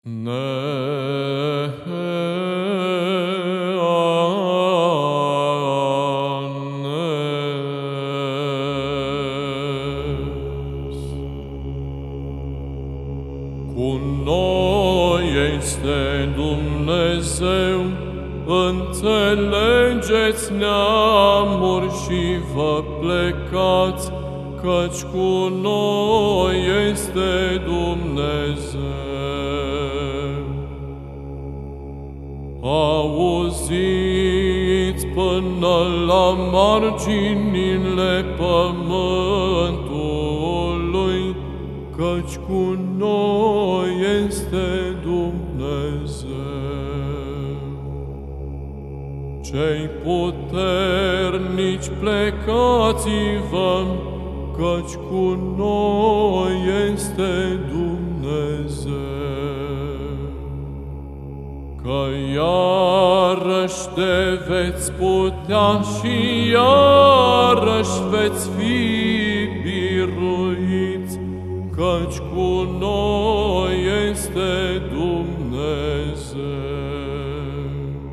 Cu noi este Dumnezeu, înțelegeți neamuri și vă plecați, căci cu noi este Dumnezeu. Auziți până la marginile pământului, căci cu noi este Dumnezeu. Cei puternici, plecați-vă, căci cu noi este Dumnezeu. Că iarăși te veți putea și iarăși veți fi biruiți, căci cu noi este Dumnezeu.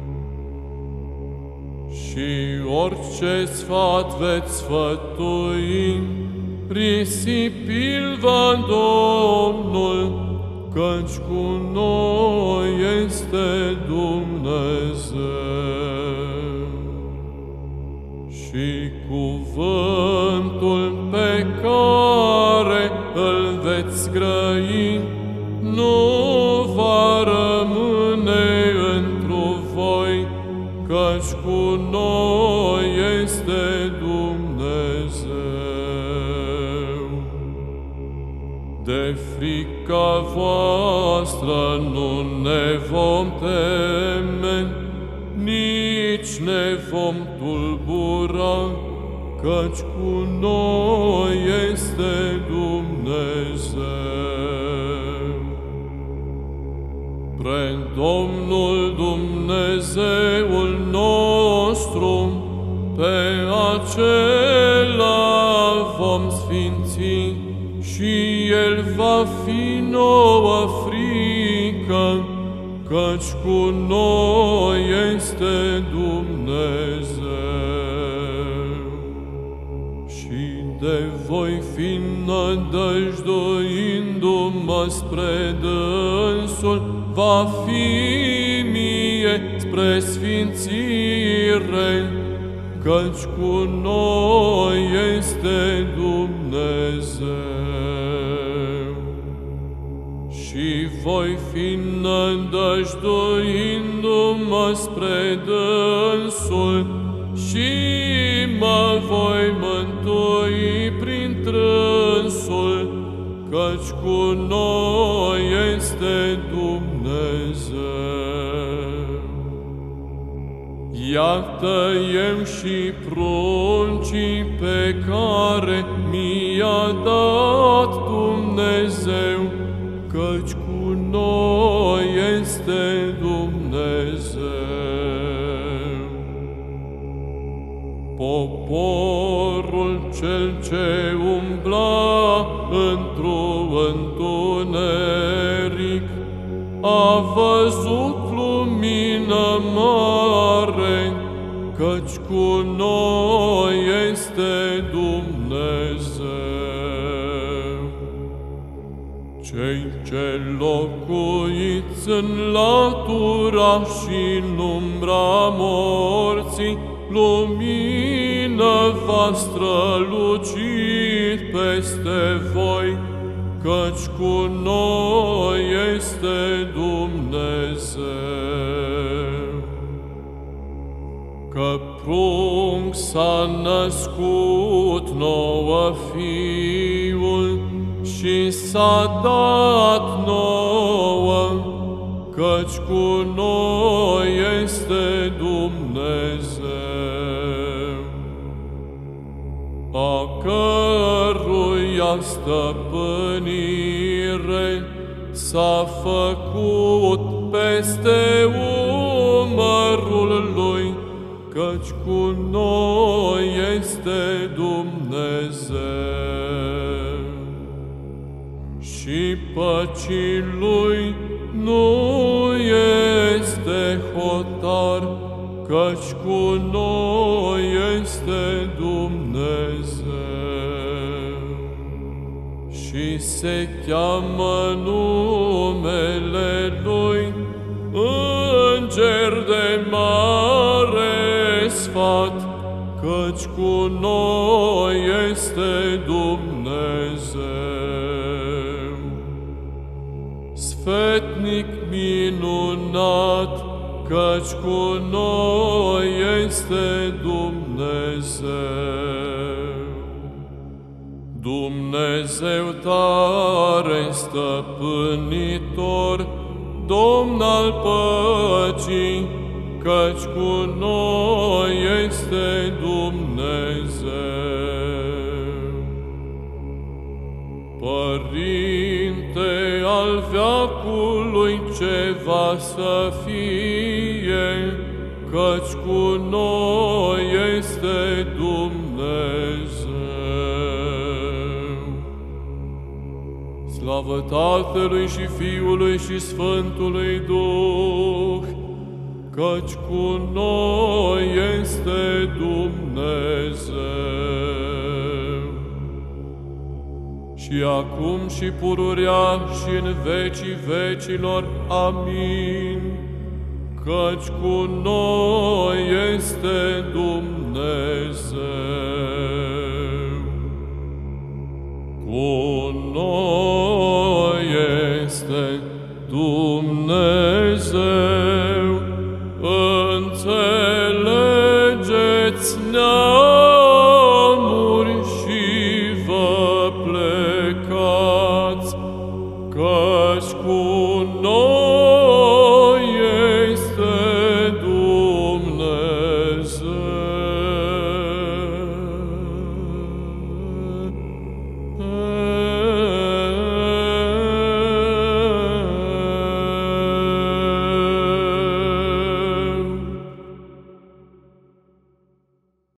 Și orice sfat veți sfătui, risipi-l-vă Domnul, căci cu noi este Dumnezeu. Și cuvântul pe care îl veți grăi nu va rămâne întru voi, căci cu noi este Dumnezeu. De frica voastră nu ne vom teme, nici ne vom tulbura, căci cu noi este Dumnezeu. Pre Domnul Dumnezeul nostru, pe acela vom sfinți, și El va fi nouă frică, căci cu noi este Dumnezeu. Și de voi fi nădăjduindu-mă spre dânsul, va fi mie spre sfințire, căci cu noi este Dumnezeu. Și voi fi nădăjduindu-mă spre dânsul, și mă voi mântui prin trânsul, căci cu noi este Dumnezeu. Iată eu și pruncii pe care mi-a dat Dumnezeu, căci cu noi este Dumnezeu. Poporul cel ce umbla într-o întuneric a văzut lumină mare, căci cu noi este Dumnezeu. Cei ce locuiți în latura și în umbra morții, lumină va străluci peste voi, căci cu noi este Dumnezeu. Că prunc s-a născut nouă Fiul și s-a dat nouă, căci cu noi este Dumnezeu. A căruia stăpânire s-a făcut peste umărul lui, căci cu noi este Dumnezeu. Și păcii lui nu este hotar, căci cu noi este Dumnezeu. Și se cheamă numele Lui Înger de mare sfat, căci cu noi este Dumnezeu. Sfetnic minunat, căci cu noi este Dumnezeu. Dumnezeu tare stăpânitor, Domn al păcii, căci cu noi este Dumnezeu. Părinte al veacului ce va să fie, căci cu noi este Dumnezeu. Slavă Tatălui și Fiului și Sfântului Duh, căci cu noi este Dumnezeu. Și acum și pururea și în vecii vecilor. Amin. Căci cu noi este Dumnezeu. Cu noi este Dumnezeu. Înțelegeți neamuri și vă plecați, căci cu noi este Dumnezeu.